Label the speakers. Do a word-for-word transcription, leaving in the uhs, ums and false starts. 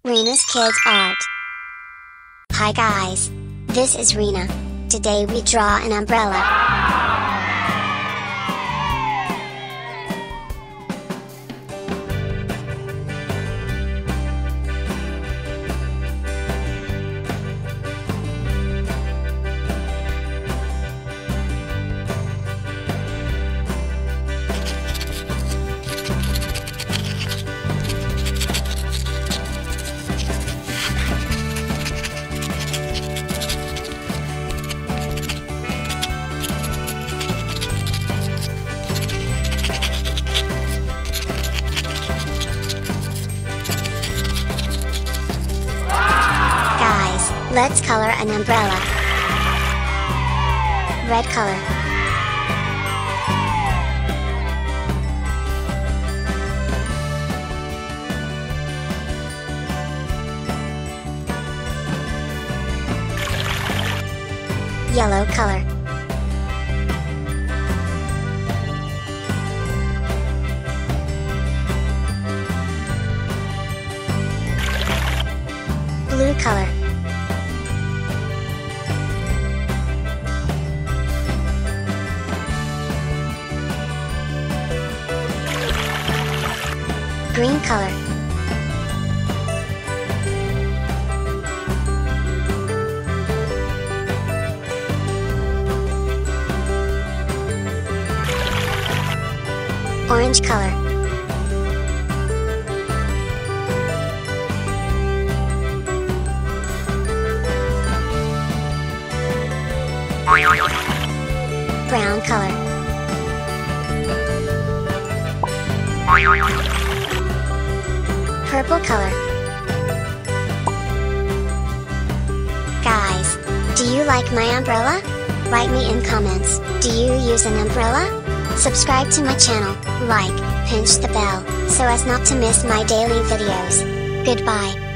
Speaker 1: Rina's Kids Art. Hi guys. This is Rina. Today we draw an umbrella. Let's color an umbrella. Red color. Yellow color. Blue color. Green color. Orange color. Brown color. Purple color. Guys, do you like my umbrella? Write me in comments, do you use an umbrella? Subscribe to my channel, like, pinch the bell, so as not to miss my daily videos. Goodbye.